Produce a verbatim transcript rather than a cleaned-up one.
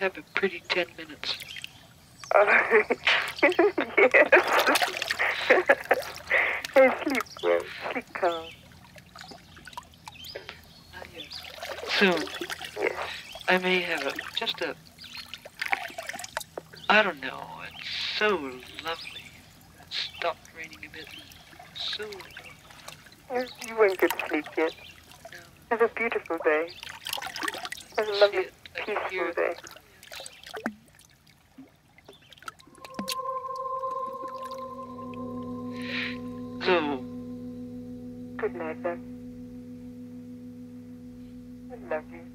have a pretty ten minutes. Uh, yes. Hey, sleep well. Sleep calm. Soon. Yes. I may have a, just a, I don't know, it's so lovely. It stopped raining a bit. So You, you won't get to sleep yet. no. Have a beautiful day. Have a lovely, peaceful day. So, good night, then. I love you.